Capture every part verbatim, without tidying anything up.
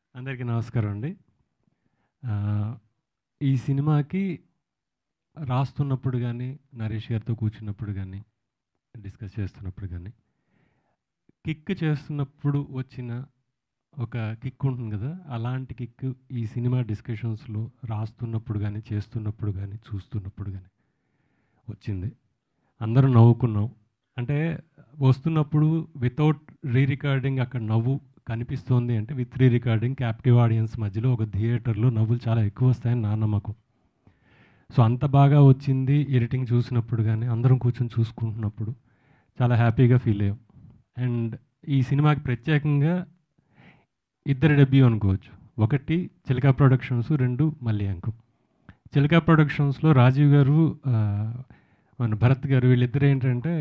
అందరికీ నమస్కారం అండి. ఆహ్, ఈ సినిమాకి రాస్తున్నప్పుడు గానీ, నరేష్ గారితో కూర్చున్నప్పుడు గానీ, డిస్కస్ చేస్తున్నప్పుడు గానీ, కిక్ చేస్తున్నప్పుడు వచ్చిన ఒక కిక్ ఉంటుంది గదా! అలాంటి కిక్ ఈ సినిమా డిస్కషన్స్‌లో రాస్తున్నప్పుడు గానీ, చేస్తున్నప్పుడు గానీ, చూస్తున్నప్పుడు గానీ వచ్చింది. అందరం నవ్వుకున్నాం. అంటే వస్తున్నప్పుడు వితౌట్ రీ రికార్డింగ్ అక్కడ నవ్వు కనిపిస్తోంది అంటే with re recording captive audience మధ్యలో ఒక థియేటర్‌లో నవ్వులు చాలా ఎక్కువ వస్తాయని నా నమ్మకం. సో, అంత బాగా వచ్చింది ఎడిటింగ్ చూసినప్పుడు గానీ, అందరం కూర్చొని చూసుకుంటున్నప్పుడు చాలా హ్యాపీగా ఫీల్ అయ్యాం. అండ్ ఈ సినిమాకి ప్రత్యేకంగా ఇద్దరి డెబ్యూ అనుకోవచ్చు. ఒకటి చిలక ప్రొడక్షన్స్, రెండు మల్లి అంకం. చిలక ప్రొడక్షన్స్‌లో రాజీవ్ గారు, ఆహ్, మన భరత్ గారు వీళ్ళిద్దరు ఏంటంటే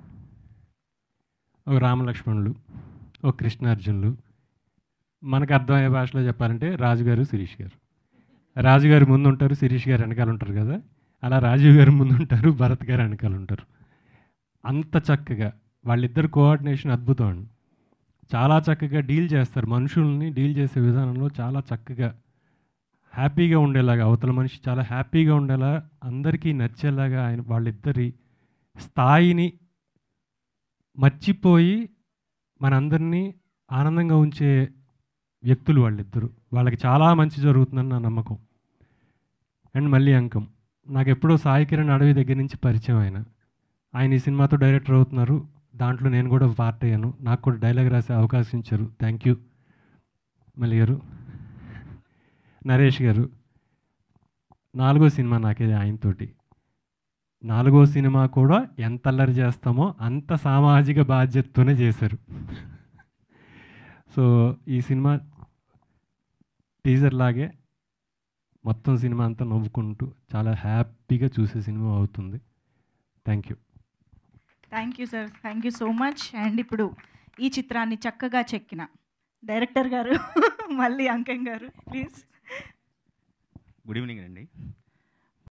ఒక రామలక్ష్మణులు, ఒక కృష్ణార్జునులు. మనకు అర్థమయ్యే భాషలో చెప్పాలంటే రాజుగారు, శిరీష్ గారు. రాజుగారు ముందుంటారు, శిరీష్ గారు వెనకాల ఉంటారు కదా! అలా రాజీవ్ గారు ముందుంటారు, భరత్ గారు వెనకాల ఉంటారు. అంత చక్కగా వాళ్ళిద్దరు కోఆర్డినేషన్ అద్భుతం అండి. చాలా చక్కగా డీల్ చేస్తారు. మనుషుల్ని డీల్ చేసే విధానంలో చాలా చక్కగా హ్యాపీగా ఉండేలాగా, అవతల మనిషి చాలా హ్యాపీగా ఉండేలా, అందరికీ నచ్చేలాగా ఆయన వాళ్ళిద్దరి స్థాయిని మర్చిపోయి మనందరినీ ఆనందంగా ఉంచే వ్యక్తులు వాళ్ళిద్దరు. వాళ్ళకి చాలా మంచి జరుగుతుందని నా నమ్మకం. అండ్ మళ్ళీ అంకం. నాకెప్పుడో సాయి కిరణ్ అడవి దగ్గర నుంచి పరిచయం ఆయన. ఆయన ఈ సినిమాతో డైరెక్టర్ అవుతున్నారు. దాంట్లో నేను కూడా పార్ట్ అయ్యాను. నాకు కూడా డైలాగ్ రాసే అవకాశం ఇచ్చారు. థ్యాంక్ యూ మల్లి గారు. నరేష్ గారు. నాలుగో సినిమా నాకిది ఆయనతోటి. నాలుగో సినిమా కూడా ఎంత అల్లరి చేస్తామో అంత సామాజిక బాధ్యతతోనే చేశారు. సో, ఈ సినిమా టీజర్ లాగే మొత్తం సినిమా అంతా నవ్వుకుంటూ చాలా హ్యాపీగా చూసే సినిమా అవుతుంది. Thank you. Thank you sir. Thank you so much. And ఇప్పుడు ఈ చిత్రాన్ని చక్కగా చెక్కిన డైరెక్టర్ గారు మళ్ళీ అంకం గారు ప్లీజ్. గుడ్ ఈవినింగ్ అండి.